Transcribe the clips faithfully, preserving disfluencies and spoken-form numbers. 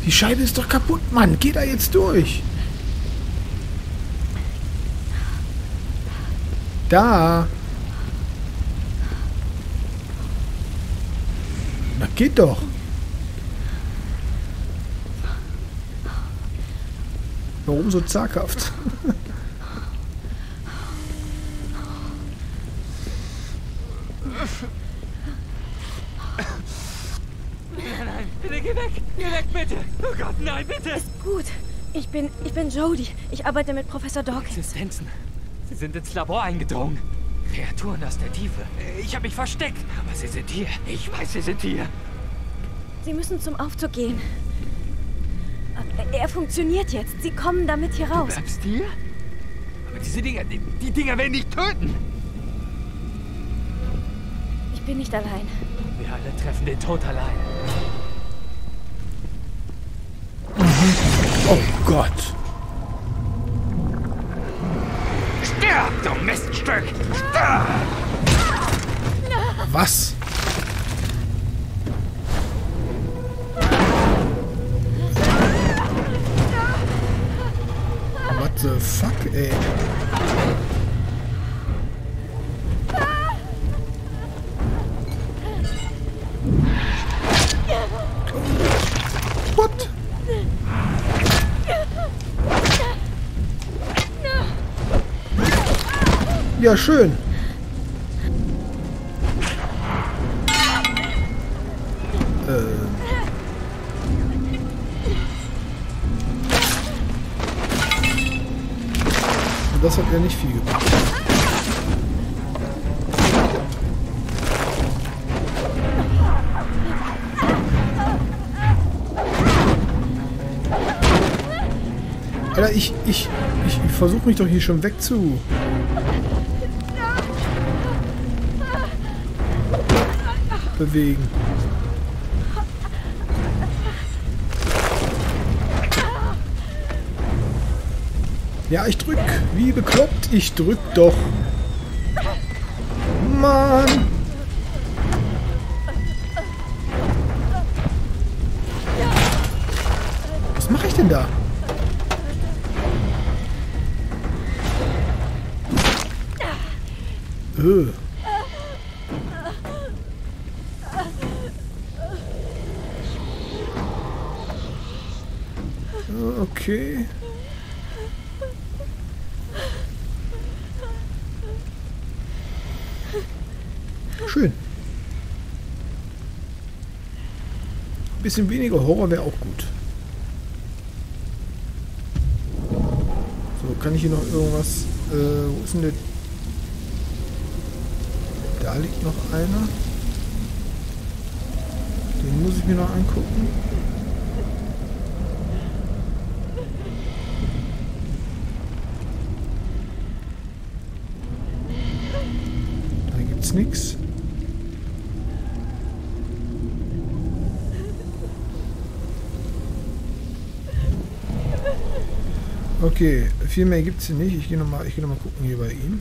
Die Scheibe ist doch kaputt, Mann. Geh da jetzt durch. Da. Na, geht doch. Warum so zaghaft? Nein, bitte geh weg! Geh weg, bitte! Oh Gott, nein, bitte! Ist gut. Ich bin, ich bin Jodie. Ich arbeite mit Professor Dawkins. Existenzen. Sie sind ins Labor eingedrungen. Kreaturen aus der Tiefe. Ich habe mich versteckt, aber sie sind hier. Ich weiß, sie sind hier. Sie müssen zum Aufzug gehen. Er funktioniert jetzt. Sie kommen damit hier raus. Du bleibst hier? Aber diese Dinger, die, die Dinger werden dich töten. Ich bin nicht allein. Wir alle treffen den Tod allein. Oh Gott. Stirb, du Miststück! Stirb! Was? What the fuck, ey? What? Ja, schön. Äh. Das hat ja nicht viel gebracht. Alter, ich, ich, ich, ich versuche mich doch hier schon weg zu... bewegen. Ja, ich drück. Wie bekloppt. Ich drück doch. Mann. Was mache ich denn da? Öh. Okay. Schön. Ein bisschen weniger Horror wäre auch gut. So, kann ich hier noch irgendwas... Äh, wo ist denn der... Da liegt noch einer. Den muss ich mir noch angucken. Nix. Okay, viel mehr gibt es hier nicht. Ich gehe nochmal geh noch mal gucken hier bei ihm.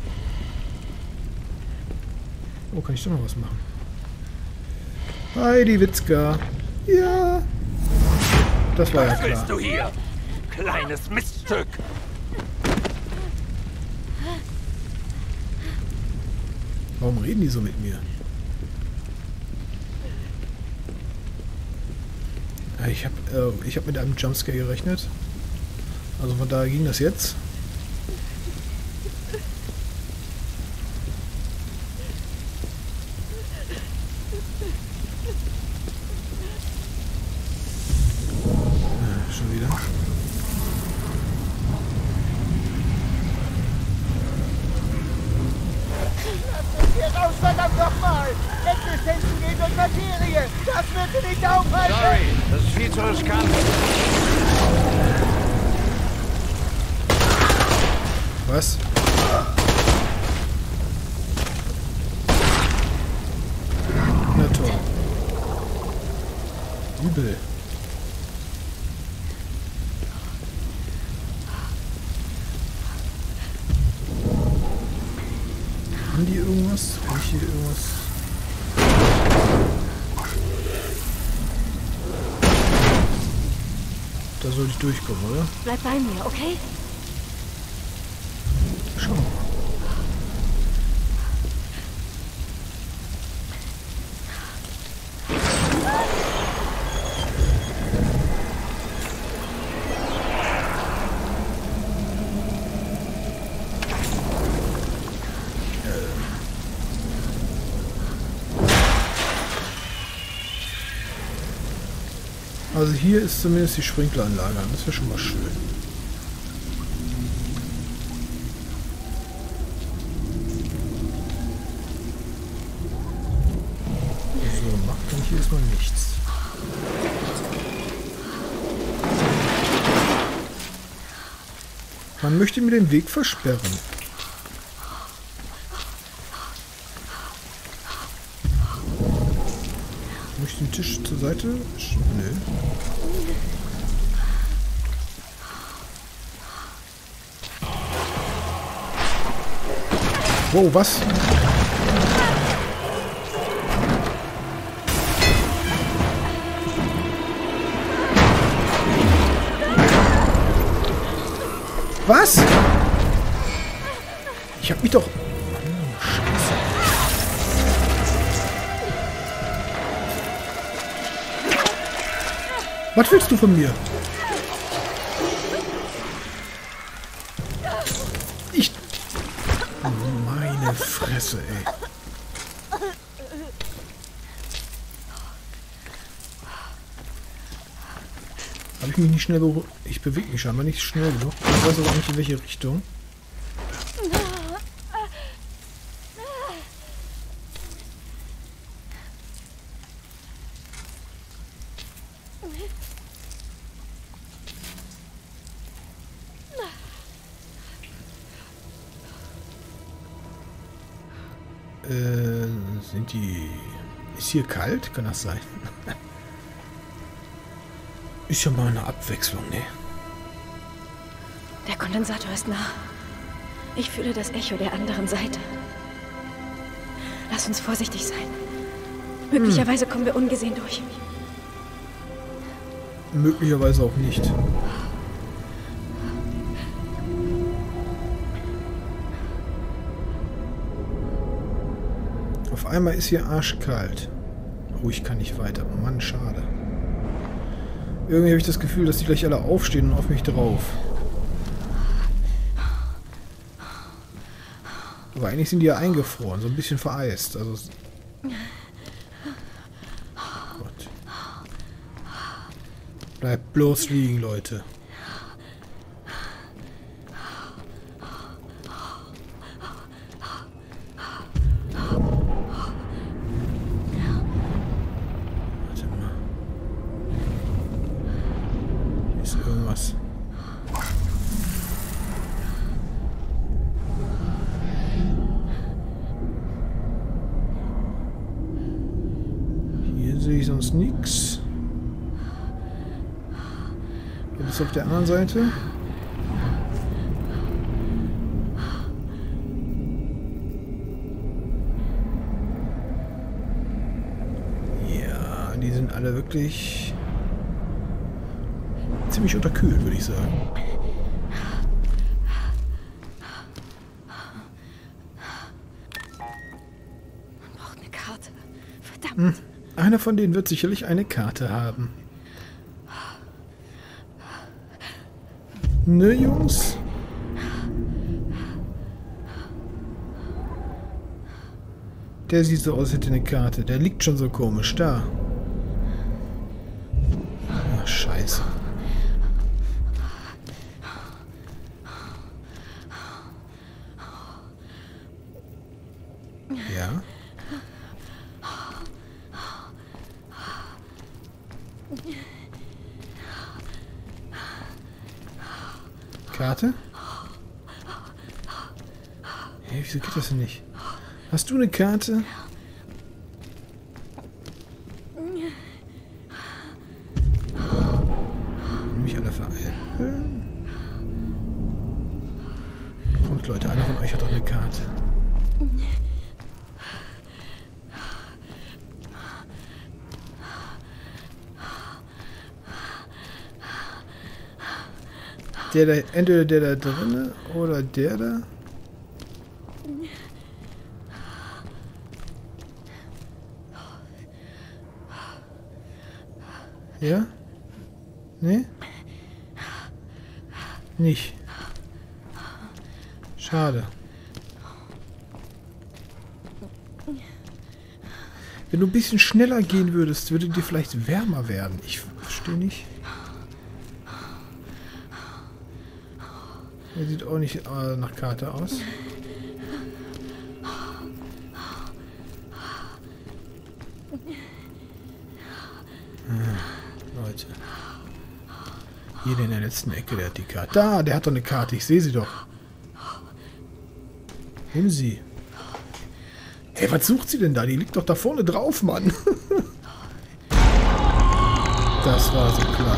Oh, kann ich doch noch was machen? Heidi Witzka. Ja. Das war ja klar. Was willst du hier? Kleines Miststück. Warum reden die so mit mir? Ich habe äh, ich hab mit einem Jumpscare gerechnet. Also von daher ging das jetzt. Äh, schon wieder. Raus, verdammt nochmal! Existenzen gehen durch Materie! Das wird sie nicht aufhalten! Sorry, das ist viel zu riskant. Was? Na toll. Übel. Haben die irgendwas? Kann ich hier irgendwas... Da soll ich durchkommen, oder? Bleib bei mir, okay? Schauen wir mal. Also hier ist zumindest die Sprinkleranlage. Das wäre schon mal schön. So, macht dann hier erstmal nichts. Man möchte mir den Weg versperren. Muss ich den Tisch zur Seite? Nö. Wow, was? Was? Ich hab mich doch... Was willst du von mir? Ich... Meine Fresse, ey. Habe ich mich nicht schnell beruhigt? Ich bewege mich scheinbar nicht schnell genug. Ich weiß aber nicht in welche Richtung. Äh, sind die... Ist hier kalt? Kann das sein? Ist ja mal eine Abwechslung, ne? Der Kondensator ist nah. Ich fühle das Echo der anderen Seite. Lass uns vorsichtig sein. Möglicherweise kommen wir ungesehen durch. Möglicherweise auch nicht. Auf einmal ist hier arschkalt. Oh, ich kann nicht weiter. Mann, schade. Irgendwie habe ich das Gefühl, dass die gleich alle aufstehen und auf mich drauf. Aber eigentlich sind die ja eingefroren, so ein bisschen vereist. Also Gott. Bleibt bloß liegen, Leute. Irgendwas. Hier sehe ich sonst nichts. Geht es auf der anderen Seite? Ja, die sind alle wirklich... ziemlich unterkühlt, würde ich sagen. Man braucht eine Karte. Verdammt. Hm. Einer von denen wird sicherlich eine Karte haben. Ne, Jungs? Der sieht so aus, als hätte eine Karte. Der liegt schon so komisch da. Ach, scheiße. Ja. Karte? Hey, wieso geht das denn nicht? Hast du eine Karte? Mich alle vereilen. Kommt, Leute, einer von euch hat doch eine Karte. Der da, entweder der da drinne oder der da. Ja? Nee? Nicht. Schade. Wenn du ein bisschen schneller gehen würdest, würde dir vielleicht wärmer werden. Ich verstehe nicht. Er sieht auch nicht äh, nach Karte aus. Ah, Leute. Hier in der letzten Ecke, der hat die Karte. Da, der hat doch eine Karte. Ich sehe sie doch. Nimm sie. Ey, was sucht sie denn da? Die liegt doch da vorne drauf, Mann. Das war so klar.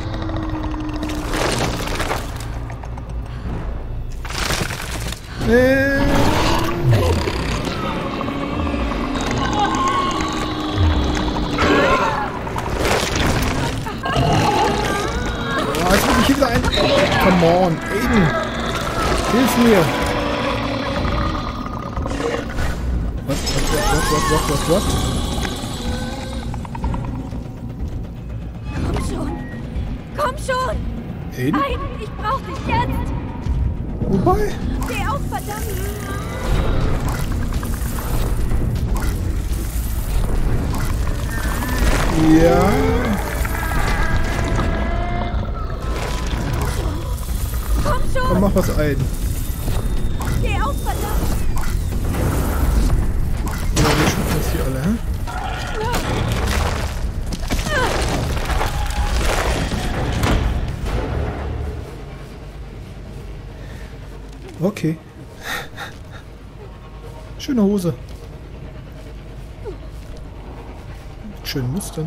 Äh. Oh, jetzt bin ich hier wieder ein... Come on, Aiden. Hilf mir. Was, was, was, was, was, was, was? Komm schon. Komm schon. Aiden? Aiden, ich brauch dich jetzt. Wobei? Steh auf, verdammt. Ja. Komm schon. Komm, mach was ein. Steh auf, verdammt. Ja, wir schaffen das hier alle, hä? Okay. Schöne Hose. Mit schönen Mustern.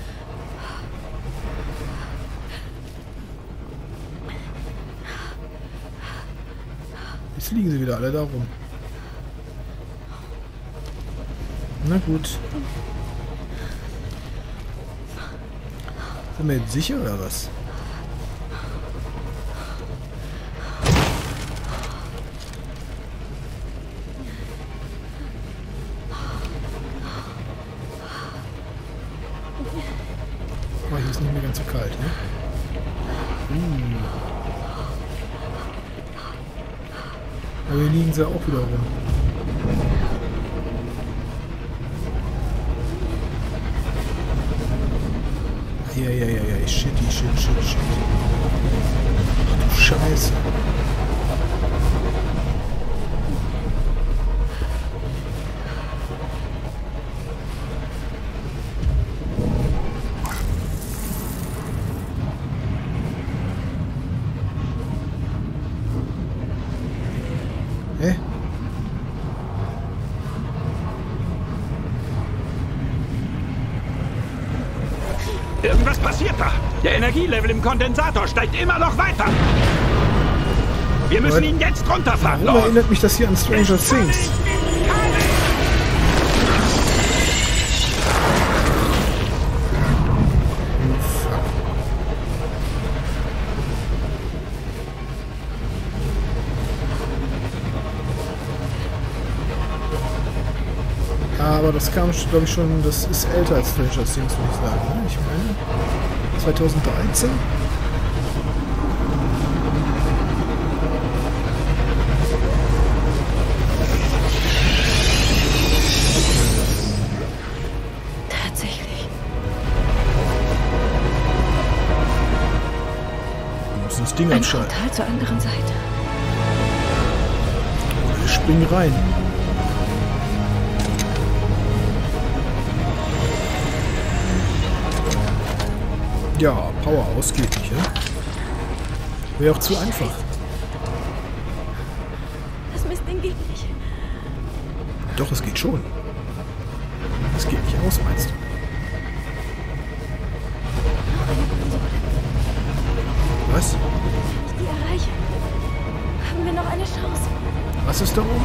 Jetzt liegen sie wieder alle da rum. Na gut. Sind wir jetzt sicher oder was? Oh, hier ist nicht mehr ganz so kalt, ne? Uh. Aber hier liegen sie auch wieder rum. Ja, ja, ja, ja, shitty, shit, shit, shit. Ach du Scheiße. Hä? Irgendwas passiert da. Der Energielevel im Kondensator steigt immer noch weiter. Wir müssen What? ihn jetzt runterfahren. Warum erinnert mich das hier an Stranger Things? Aber das kam, glaube ich, schon, das ist älter als Stranger Things, würde ich sagen. Ne? Ich meine, zweitausenddreizehn? Tatsächlich. Wir müssen das Ding Ein abschalten. Portal zur anderen Seite. Wir springen rein. Ja, Power aus geht nicht, ja? Wäre auch zu einfach. Das Mistding geht nicht. Doch, es geht schon. Es geht nicht aus, meinst du? Was? Wenn ich die erreiche, haben wir noch eine Chance. Was ist da oben?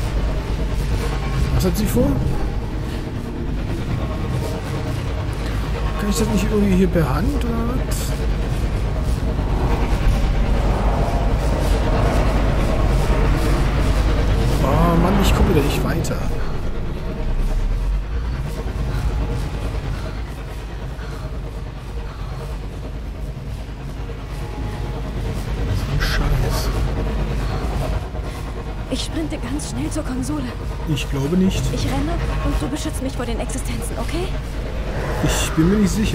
Was hat sie vor? Kann ich das nicht irgendwie hier per Hand oder was? Oh Mann, ich komme wieder nicht weiter. So ein Scheiß. Ich sprinte ganz schnell zur Konsole. Ich glaube nicht. Ich renne und du beschützt mich vor den Existenzen, okay? Ich bin mir nicht sicher.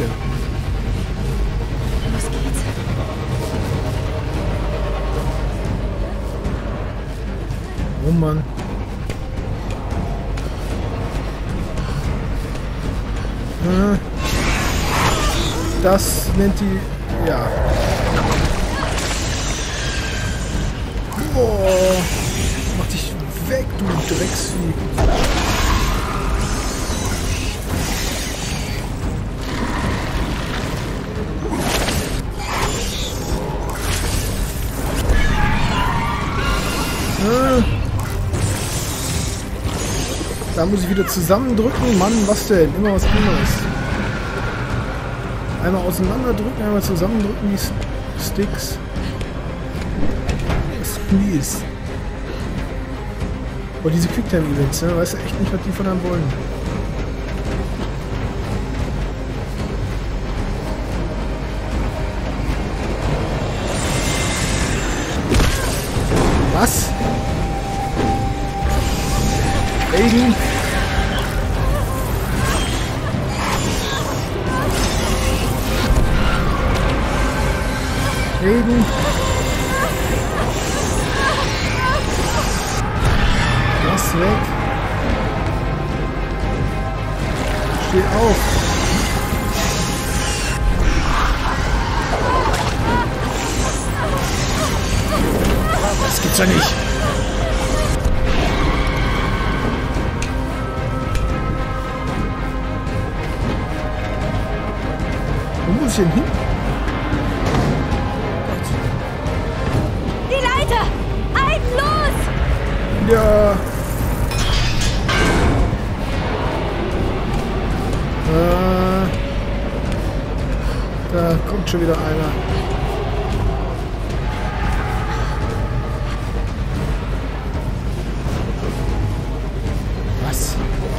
Los geht's. Oh Mann. Äh, Das nennt die... Ja. Boah. Mach dich weg, du Drecksvieh. Da muss ich wieder zusammendrücken. Mann, was denn? Immer was anderes. Einmal auseinanderdrücken, einmal zusammendrücken die Sticks. Das ist mies. Oh, diese Quicktime-Events, ne? Weißt du echt nicht, was die von einem wollen. Was? Aiden? Aiden? Lass weg. Steh auf. Das gibt's ja nicht. Wo muss ich denn hin? Die Leiter! Aiden, los! Ja. Äh, da kommt schon wieder einer. Was?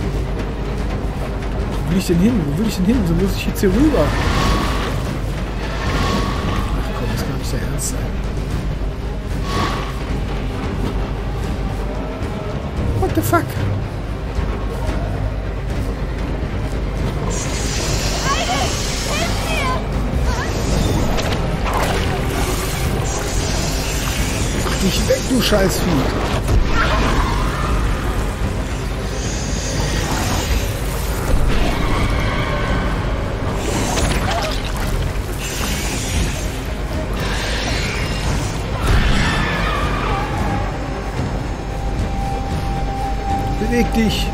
Wo will ich denn hin? Wo will ich denn hin? So muss ich jetzt hier rüber. Ach komm, das kann nicht der Ernst sein. What the fuck? Mach dich weg, du Scheißvieh! Beweg dich!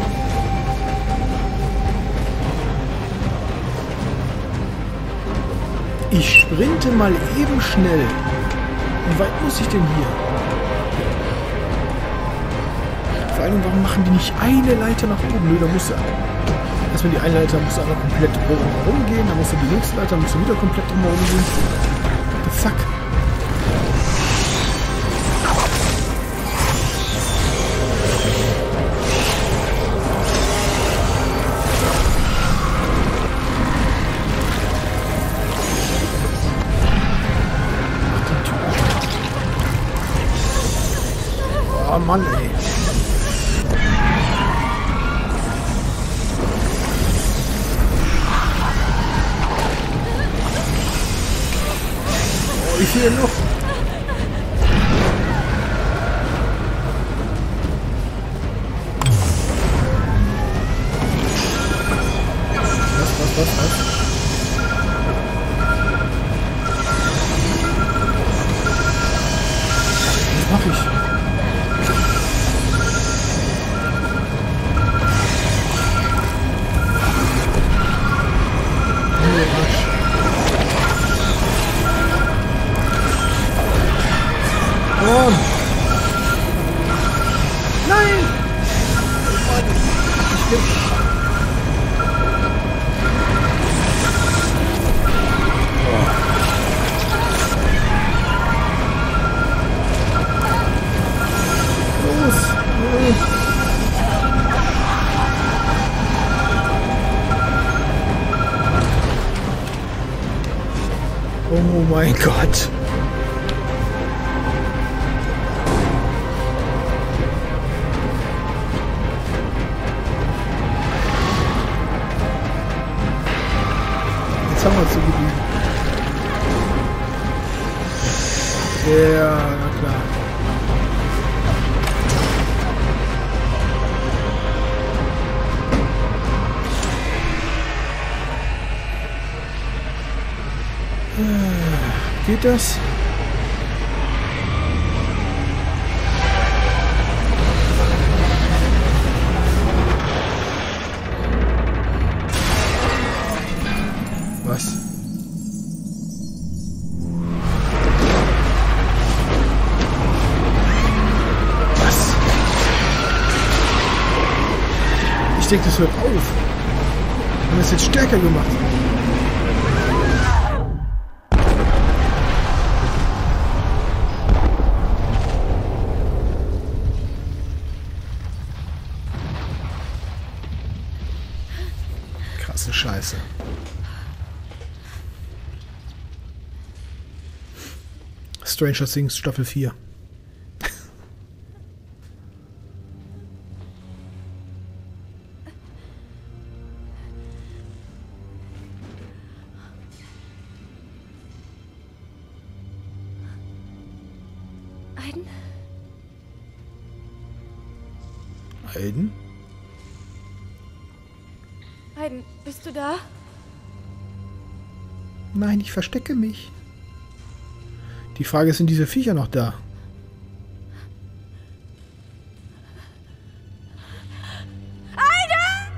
Ich sprinte mal eben schnell. Wie weit muss ich denn hier? Vor allem, warum machen die nicht eine Leiter nach oben? Nö, da muss er. Erstmal die eine Leiter muss aber komplett drumherum gehen, dann muss er die nächste Leiter muss er wieder komplett drumherum gehen. What the fuck? Oh Mann, ey. Oh, wie viel noch? Was, was, was, was? Was mach ich? Oh. Nein! Ich bin... mein Gott. Jetzt haben wir es so geblieben. Ja, na klar. Geht das? Was? Was? Ich denke, das hört auf. Wir haben es jetzt stärker gemacht. Krasse Scheiße. Stranger Things Staffel vier. Aiden? Aiden? Aiden, bist du da? Nein, ich verstecke mich. Die Frage ist, sind diese Viecher noch da? Aiden!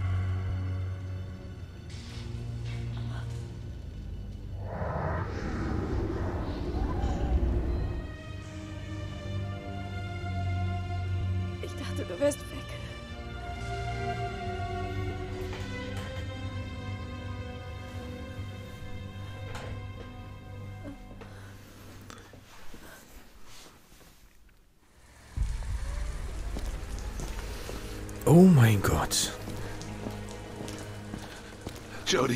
Ich dachte, du wärst weg. Oh mein Gott. Jodie.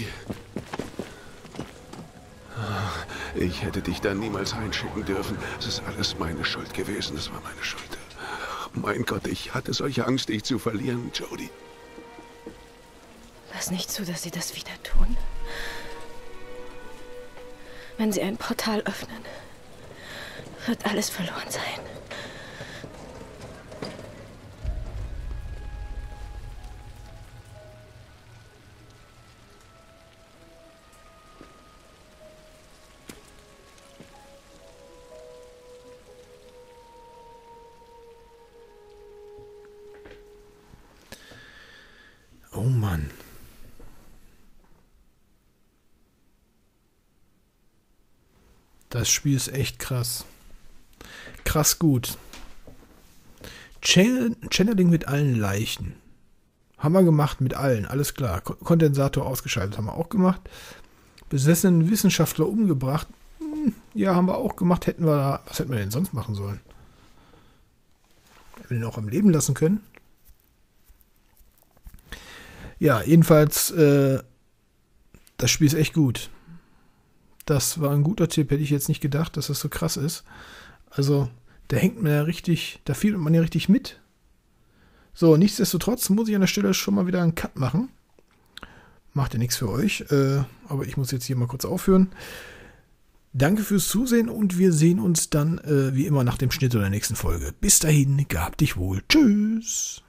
Ich hätte dich da niemals reinschicken dürfen. Es ist alles meine Schuld gewesen. Es war meine Schuld. Mein Gott, ich hatte solche Angst, dich zu verlieren, Jodie. Lass nicht zu, dass sie das wieder tun. Wenn sie ein Portal öffnen, wird alles verloren sein. Oh Mann. Das Spiel ist echt krass. Krass gut. Channel Channeling mit allen Leichen. Haben wir gemacht mit allen, alles klar. Ko- Kondensator ausgeschaltet haben wir auch gemacht. Besessenen Wissenschaftler umgebracht. Hm, ja, haben wir auch gemacht. Hätten wir da, was hätten wir denn sonst machen sollen? Hätten wir den auch am Leben lassen können? Ja, jedenfalls, äh, das Spiel ist echt gut. Das war ein guter Tipp, hätte ich jetzt nicht gedacht, dass das so krass ist. Also, da hängt man ja richtig, da fiebert man ja richtig mit. So, nichtsdestotrotz muss ich an der Stelle schon mal wieder einen Cut machen. Macht ja nichts für euch, äh, aber ich muss jetzt hier mal kurz aufhören. Danke fürs Zusehen und wir sehen uns dann äh, wie immer nach dem Schnitt oder der nächsten Folge. Bis dahin, gehabt dich wohl. Tschüss.